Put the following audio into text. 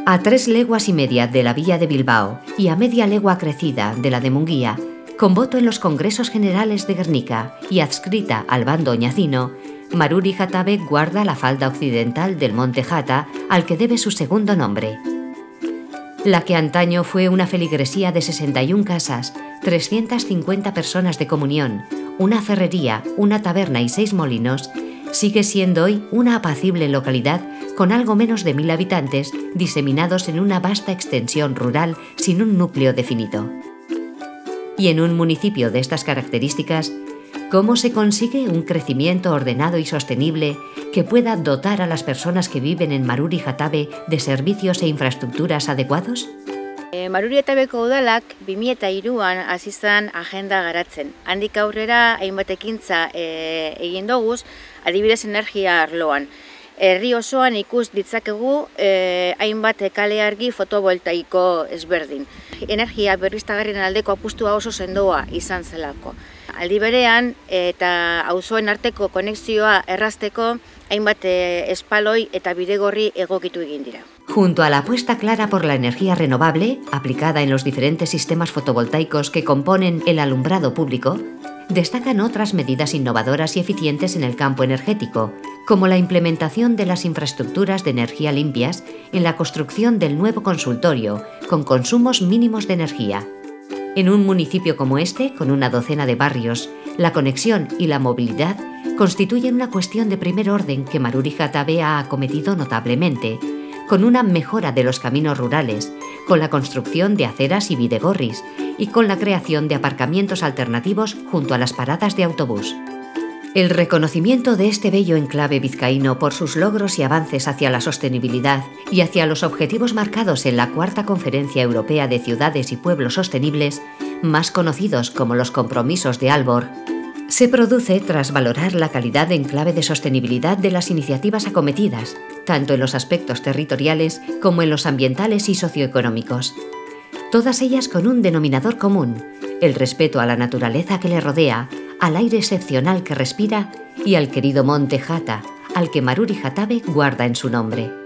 A 3 leguas y media de la villa de Bilbao y a media legua crecida de la de Munguía, con voto en los Congresos Generales de Guernica y adscrita al bando oñacino, Maruri Jatabe guarda la falda occidental del monte Jata, al que debe su segundo nombre. La que antaño fue una feligresía de 61 casas, 350 personas de comunión, una ferrería, una taberna y 6 molinos, sigue siendo hoy una apacible localidad con algo menos de 1000 habitantes diseminados en una vasta extensión rural sin un núcleo definido. Y en un municipio de estas características, ¿cómo se consigue un crecimiento ordenado y sostenible que pueda dotar a las personas que viven en Maruri Jatabe de servicios e infraestructuras adecuados? Maruri Jatabeko udalak 2003an hasi zen agenda garatzen. Handik aurrera hainbat ekintza egin doguz, adibidez energia arloan. Herri osoan ikus ditzakegu hainbat kale argi fotovoltaiko ezberdin. Energia berriztagarrien aldeko apustua oso sendoa izan zelako. Aldi berean eta auzoen arteko konexioa errazteko hainbat espaloi eta bidegorri egokitu egin dira. Junto a la apuesta clara por la energía renovable, aplicada en los diferentes sistemas fotovoltaicos que componen el alumbrado público, destacan otras medidas innovadoras y eficientes en el campo energético, como la implementación de las infraestructuras de energía limpias en la construcción del nuevo consultorio, con consumos mínimos de energía. En un municipio como este, con una docena de barrios, la conexión y la movilidad constituyen una cuestión de primer orden que Maruri Jatabe ha acometido notablemente, con una mejora de los caminos rurales, con la construcción de aceras y bidegorris y con la creación de aparcamientos alternativos junto a las paradas de autobús. El reconocimiento de este bello enclave vizcaíno por sus logros y avances hacia la sostenibilidad y hacia los objetivos marcados en la Cuarta Conferencia Europea de Ciudades y Pueblos Sostenibles, más conocidos como los Compromisos de Aalborg, se produce tras valorar la calidad de enclave de sostenibilidad de las iniciativas acometidas, tanto en los aspectos territoriales como en los ambientales y socioeconómicos. Todas ellas con un denominador común: el respeto a la naturaleza que le rodea, al aire excepcional que respira y al querido monte Jata, al que Maruri Jatabe guarda en su nombre.